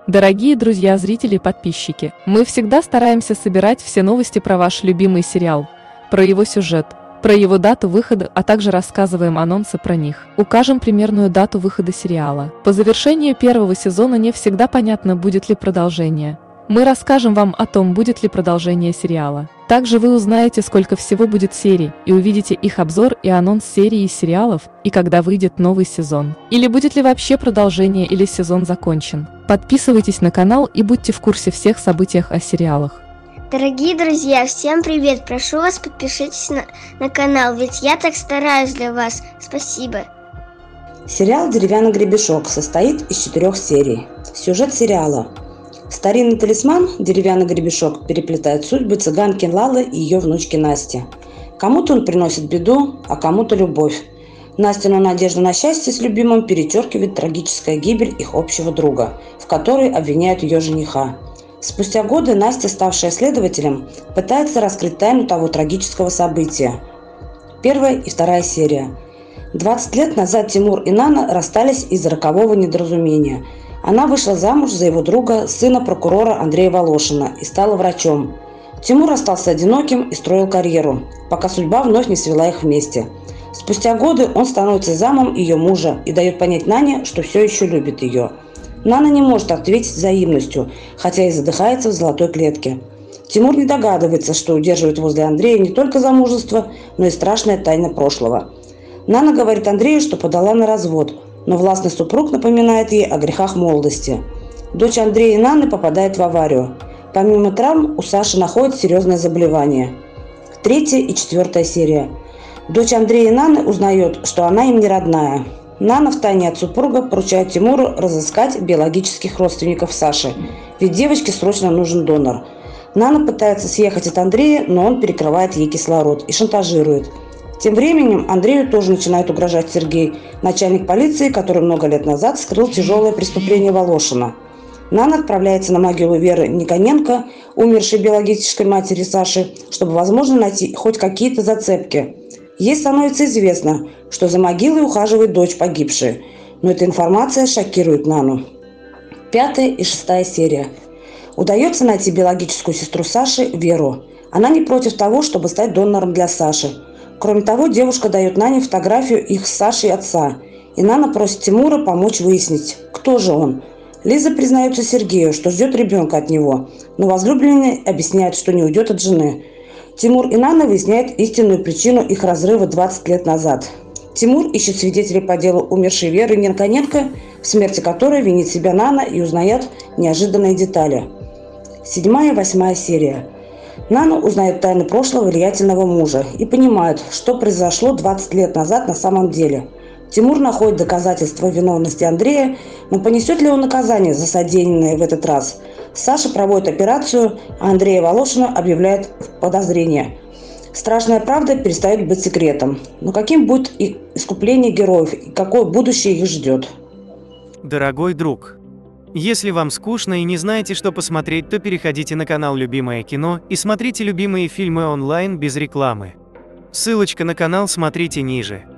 Дорогие друзья, зрители и подписчики, мы всегда стараемся собирать все новости про ваш любимый сериал, про его сюжет, про его дату выхода, а также рассказываем анонсы про них. Укажем примерную дату выхода сериала. По завершению первого сезона не всегда понятно, будет ли продолжение. Мы расскажем вам о том, будет ли продолжение сериала. Также вы узнаете, сколько всего будет серий, и увидите их обзор и анонс серии и сериалов, и когда выйдет новый сезон. Или будет ли вообще продолжение, или сезон закончен. Подписывайтесь на канал и будьте в курсе всех событий о сериалах. Дорогие друзья, всем привет! Прошу вас, подпишитесь на канал, ведь я так стараюсь для вас. Спасибо. Сериал «Деревянный гребешок» состоит из 4 серий. Сюжет сериала. Старинный талисман, деревянный гребешок, переплетает судьбы цыганки Лалы и ее внучки Насти. Кому-то он приносит беду, а кому-то любовь. Настину надежду на счастье с любимым перечеркивает трагическая гибель их общего друга, в которой обвиняют ее жениха. Спустя годы Настя, ставшая следователем, пытается раскрыть тайну того трагического события. 1 и 2 серия. 20 лет назад Тимур и Нана расстались из-за рокового недоразумения. Она вышла замуж за его друга, сына прокурора Андрея Волошина, и стала врачом. Тимур остался одиноким и строил карьеру, пока судьба вновь не свела их вместе. Спустя годы он становится замом ее мужа и дает понять Нане, что все еще любит ее. Нана не может ответить взаимностью, хотя и задыхается в золотой клетке. Тимур не догадывается, что удерживает возле Андрея не только замужество, но и страшная тайна прошлого. Нана говорит Андрею, что подала на развод, но властный супруг напоминает ей о грехах молодости. Дочь Андрея и Наны попадает в аварию. Помимо травм у Саши находят серьезное заболевание. 3 и 4 серия. Дочь Андрея и Наны узнает, что она им не родная. Нана втайне от супруга поручает Тимуру разыскать биологических родственников Саши, ведь девочке срочно нужен донор. Нана пытается съехать от Андрея, но он перекрывает ей кислород и шантажирует. Тем временем Андрею тоже начинает угрожать Сергей, начальник полиции, который много лет назад скрыл тяжелое преступление Волошина. Нана отправляется на могилу Веры Никоненко, умершей биологической матери Саши, чтобы, возможно, найти хоть какие-то зацепки. Ей становится известно, что за могилой ухаживает дочь погибшей, но эта информация шокирует Нану. 5 и 6 серия. Удается найти биологическую сестру Саши, Веру. Она не против того, чтобы стать донором для Саши. Кроме того, девушка дает Нане фотографию их с Сашей отца, и Нана просит Тимура помочь выяснить, кто же он. Лиза признается Сергею, что ждет ребенка от него, но возлюбленный объясняет, что не уйдет от жены. Тимур и Нана выясняют истинную причину их разрыва 20 лет назад. Тимур ищет свидетелей по делу умершей Веры Никоненко, в смерти которой винит себя Нана, и узнает неожиданные детали. 7 и 8 серия. Нана узнает тайны прошлого влиятельного мужа и понимает, что произошло 20 лет назад на самом деле. Тимур находит доказательства виновности Андрея, но понесет ли он наказание за содеянное в этот раз? Саша проводит операцию, а Андрея Волошина объявляет в подозрение. Страшная правда перестает быть секретом. Но каким будет искупление героев и какое будущее их ждет? Дорогой друг, если вам скучно и не знаете, что посмотреть, то переходите на канал «Любимое кино» и смотрите любимые фильмы онлайн без рекламы. Ссылочка на канал смотрите ниже.